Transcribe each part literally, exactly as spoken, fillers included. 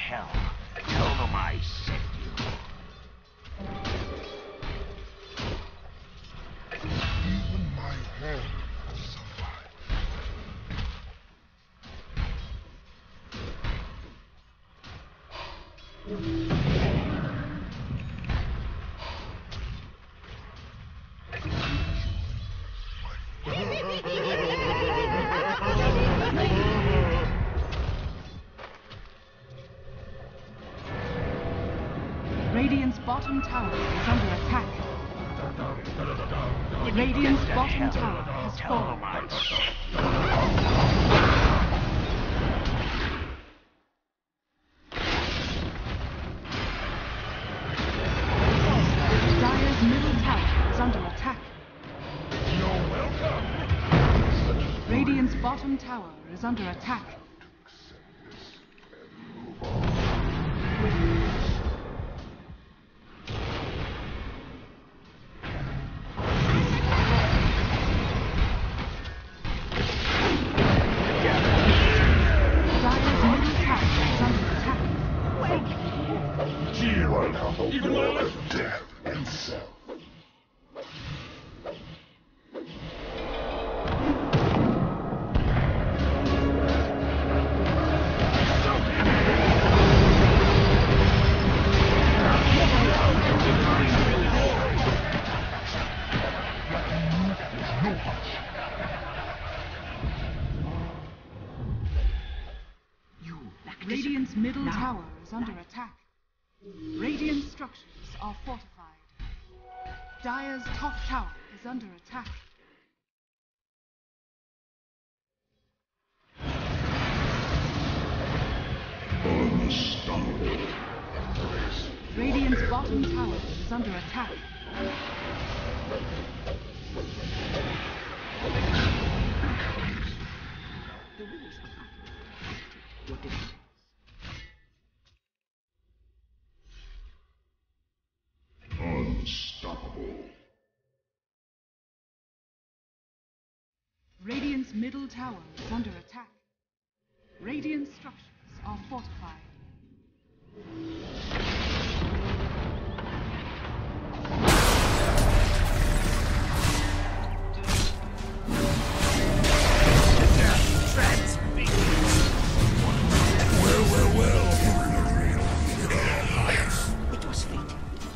hell. Tell them I sent you. Even my hand survived. Radiant's bottom tower is under attack. Radiant's bottom tower has Tell fallen. them I sent you. Dire's middle tower is under attack. You're welcome. Radiant's bottom tower is under attack. Dire's middle tower is under attack. Here I have the world of death itself. Radiant's middle tower is under attack. Radiant structures are fortified. Dire's top tower is under attack. Unstoppable embrace. Radiant's bottom tower is under attack. The rules of battle dictate your decisions. Unstoppable. Radiant's middle tower is under attack. Radiant structures are fortified. Well, well, well. It was fate.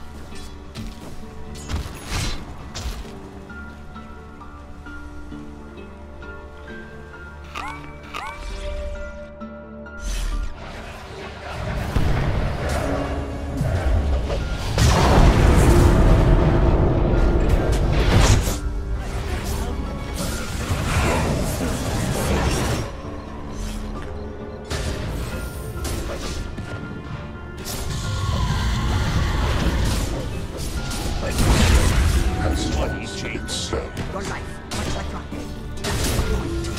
Has lost itself. Your life, much like rock. That's the point.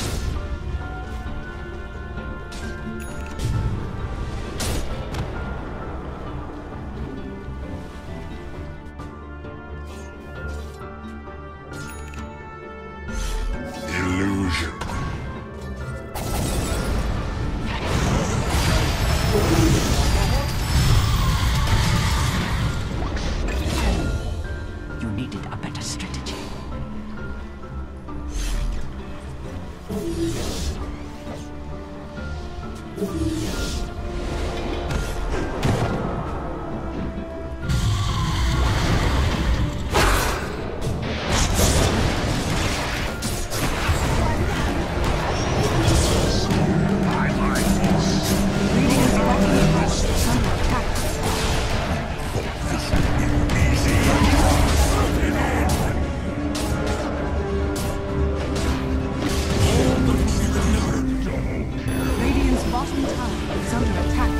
Illusion. You needed a better strategy. Radiant's bottom tower is under attack. Radiant's bottom tower is under attack.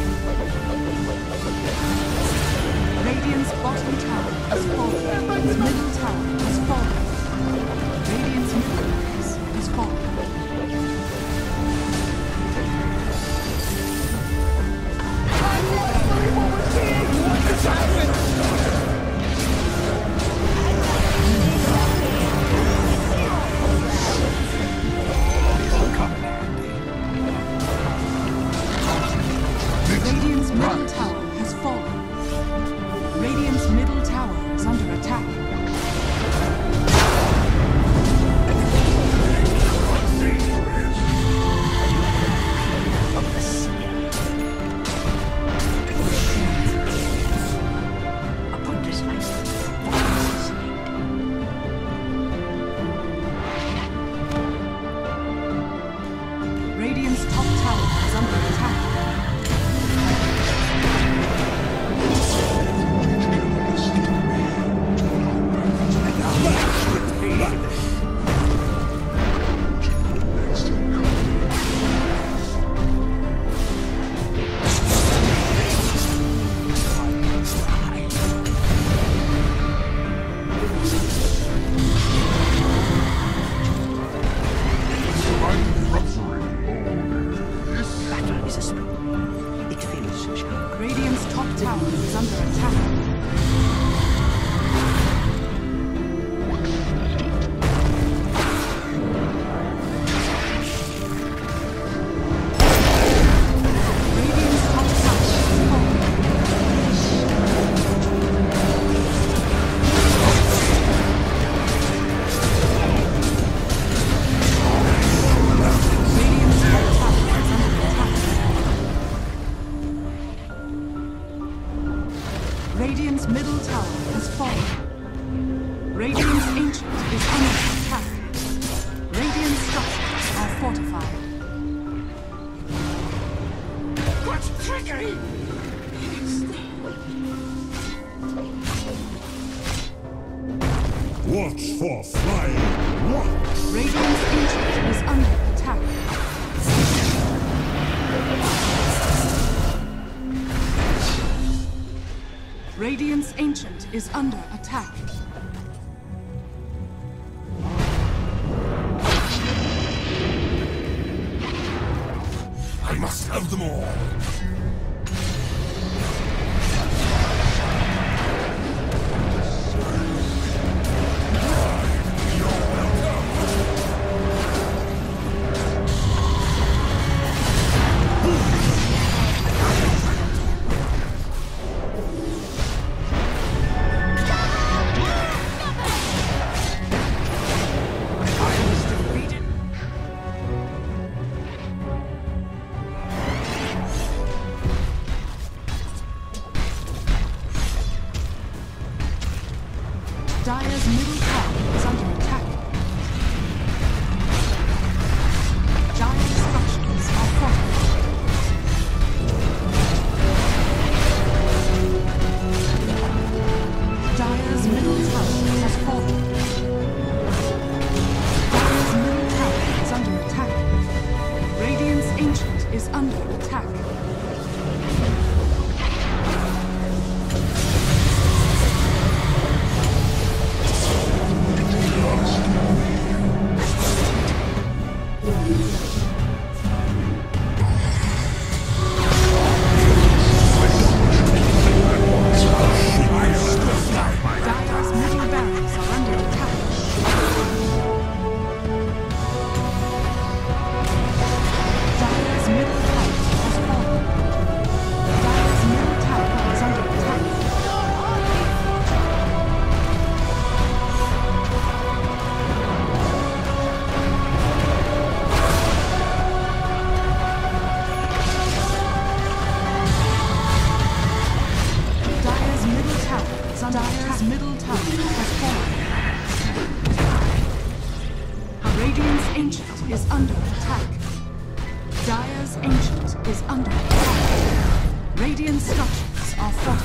Radiant's bottom tower has fallen. Its middle tower has fallen. Radiant's middle base has fallen. Radiant's middle top tower is under attack. Radiant's top tower is falling. Radiant's top tower is under attack. Radiant's middle tower has fallen. Radiant's ancient is under attack. Radiant structures are fortified. What's triggering? Watch for flying. Watch. Radiant's ancient is under attack. Radiant's ancient is under attack. I must have them all. Dire's middle tower is under attack. Dire's structures are fortified. Dire's middle tower has fallen. Dire's middle tower is under attack. Radiant's ancient is under attack. Dire's middle barracks are under attack. Dire's middle tower has fallen. Dire's middle tower is under attack. Dire's middle tower is under attack. Dire's middle tower has fallen. Radiant's ancient is under attack. Dire's ancient is under attack. Radiant structures are fortified.